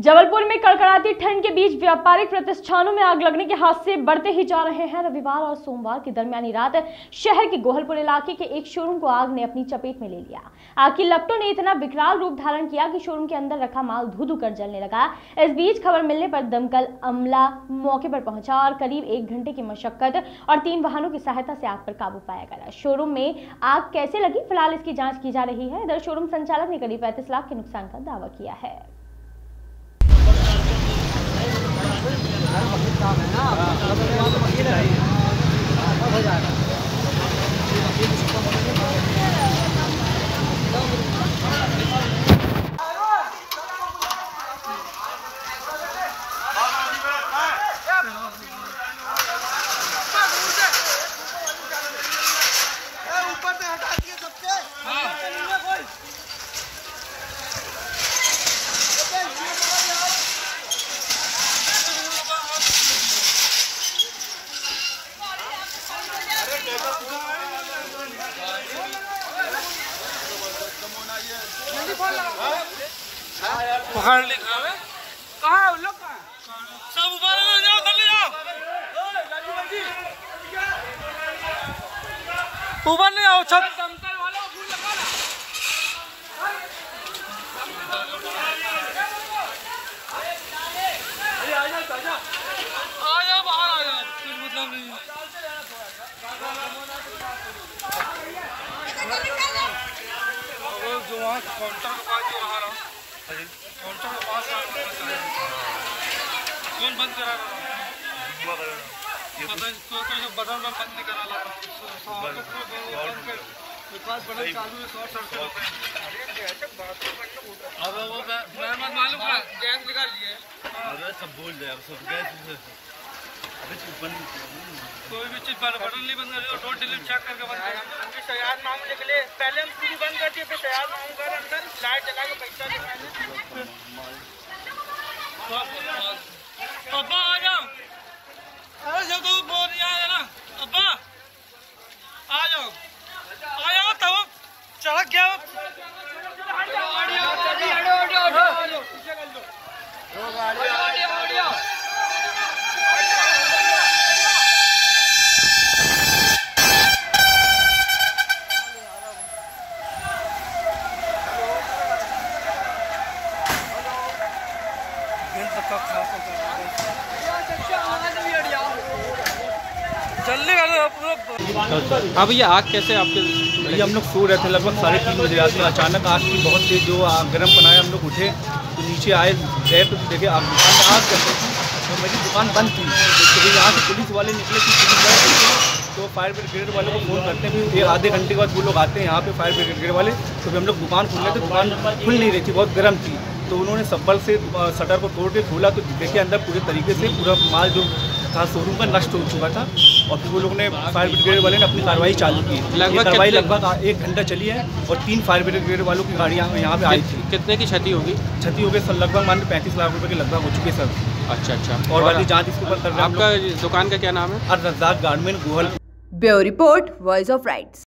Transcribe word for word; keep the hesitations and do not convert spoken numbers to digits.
जबलपुर में कड़कड़ाती ठंड के बीच व्यापारिक प्रतिष्ठानों में आग लगने के हादसे बढ़ते ही जा रहे हैं। रविवार और सोमवार की दरमियानी रात शहर के गोहलपुर इलाके के एक शोरूम को आग ने अपनी चपेट में ले लिया। आग की लपटों ने इतना विकराल रूप धारण किया कि शोरूम के अंदर रखा माल धू धू कर जलने लगा। इस बीच खबर मिलने पर दमकल अमला मौके पर पहुंचा और करीब एक घंटे की मशक्कत और तीन वाहनों की सहायता से आग पर काबू पाया गया। शोरूम में आग कैसे लगी, फिलहाल इसकी जाँच की जा रही है। इधर शोरूम संचालक ने करीब पैंतीस लाख के नुकसान का दावा किया है। पकड़ ली कहाँ लोग कहाँ सब ऊपर जाओ जल्दी जाओ ऊपर नहीं आओ छत दमकल वाला फूल लगा ला आ जाओ बाहर आ जाओ कुछ मतलब नहीं जो वहाँ काउंटर के पास जो रहा काउंटर के पास कौन बंद करा रहा पता कोई जो बटन में बंद नहीं करा रहा विकास बटन चालू है शॉर्ट सर्किट अब वो मैं मत मालूम का गैस निकाल लिए अरे सब बोल दे अब सब गैस अबे चुप बंद कोई भी चीज पर बटन नहीं बंद कर टोटल डिलीट चेक करके बंद कर हम भी तैयार मांगने के लिए पहले हम पूरी बंद कर दिए फिर तैयार मांग कर अंदर लाइट जला के पैसा दिखाने अब्बा आ जाओ अरे जब तो बोल रहा है ना अब्बा आ जाओ आ जाओ तब चढ़ गया जल्दी कर हाँ भैया, आग कैसे आपके? भैया हम लोग सो रहे थे लगभग साढ़े तीन बजे रात में, अचानक आग की बहुत तेज जो गर्म बनाया, हम लोग उठे तो नीचे आए गए तो देखे आग दुकान में आग करते तो मेरी दुकान बंद थी। तो यहाँ से पुलिस वाले निकले कि पुलिस वाले तो फायर ब्रिगेड वाले को फ़ोन करते हैं, फिर आधे घंटे के बाद वो लोग आते हैं यहाँ पे फायर ब्रिगेड वाले। तो फिर हम लोग दुकान खोल रहे थे, दुकान खुल नहीं रही थी, बहुत गर्म थी। तो उन्होंने सब्बल से शटर को तोड़ के खोला तो देखिए अंदर पूरे तरीके से पूरा माल जो था शोरूम का नष्ट हो चुका था। और फिर वो लोगों ने फायर ब्रिगेड वाले ने अपनी कार्रवाई चालू की। लगभग कार्रवाई लगभग एक घंटा चली है और तीन फायर ब्रिगेड वालों की गाड़ियाँ यहाँ पे आई थी। कितने की क्षति होगी? क्षति हो गई सर लगभग मान लो पैंतीस लाख रुपए के लगभग हो चुके सर। अच्छा अच्छा। और बाकी जाँच इसके ऊपर कर रहे हैं। आपका दुकान का क्या नाम है? अर Razak garment Gohel. Bureau report, voice of rights.